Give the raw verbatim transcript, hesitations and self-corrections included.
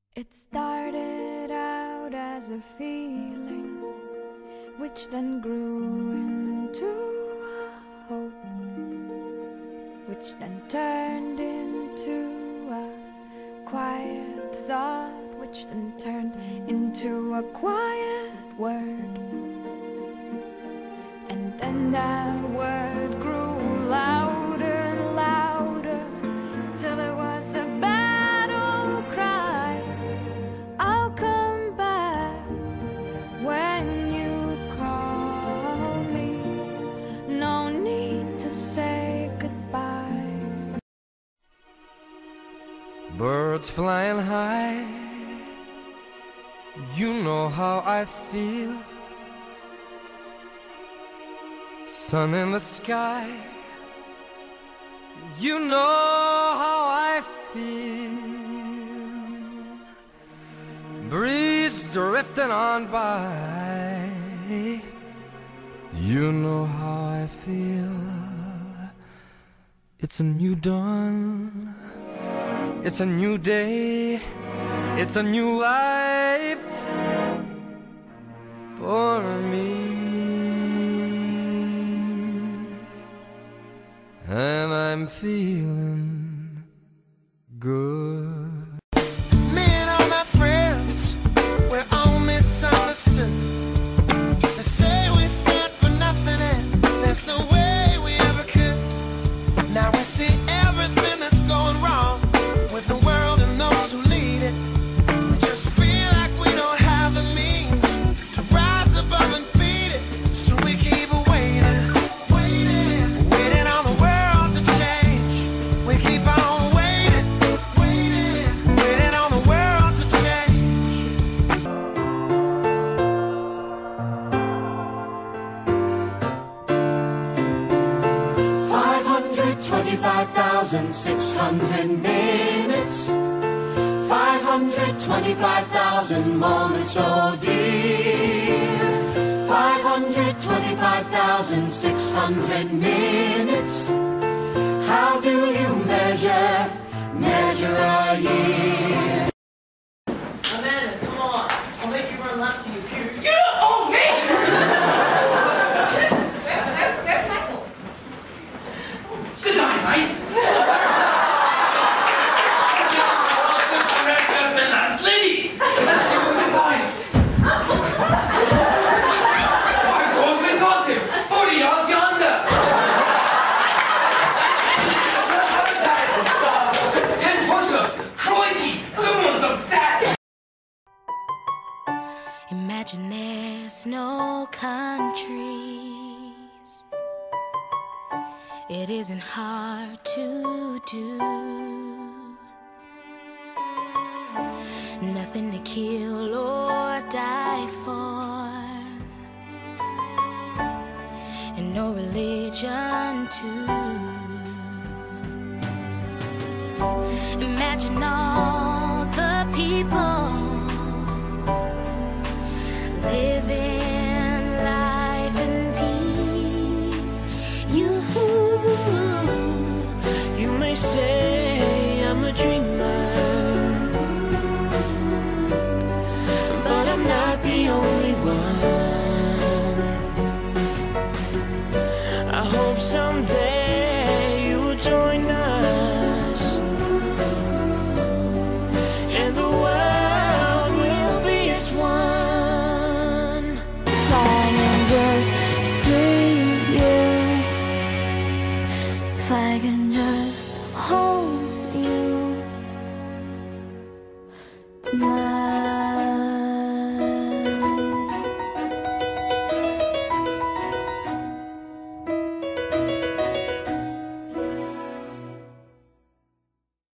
It started out as a feeling, which then grew into a hope, which then turned into a quiet thought, which then turned into a quiet word. And then that word grew louder and louder, till it was a battle cry. I'll come back when you call me. No need to say goodbye. Birds flying high, you know how I feel. Sun in the sky, you know how I feel. Breeze drifting on by, you know how I feel. It's a new dawn, it's a new day, it's a new life for me. And I'm feeling good. Me and all my friends, we're all misunderstood. They say we stand for nothing and there's no way we ever could. Now we see everything that's going wrong with the world and those who lead it. We just feel like we don't have the means to rise above and beat it. So we keep waiting, waiting, waiting on the world to change. We keep on waiting, waiting, waiting on the world to change. Five hundred twenty-five thousand six hundred minutes, five hundred twenty-five thousand moments, oh dear. Five hundred twenty-five thousand six hundred minutes. How do you measure, measure a year? Amanda, come on. I'll make you run laps till you puke. You owe me! Where, where, where's Michael? Good time, mate. That's my last lady. Let's see what we can find. I totally got him. Forty yards yonder. Ten push-ups. Crikey, someone's upset. Imagine there's no countries. It isn't hard to do. Nothing to kill or die for, and no religion too. Imagine all the people living life in peace. You, you may say I'm a dreamer, but I'm not the only one. I hope someday you will join us, and the world will be as one. If I can just see you, if I can just hold you tonight.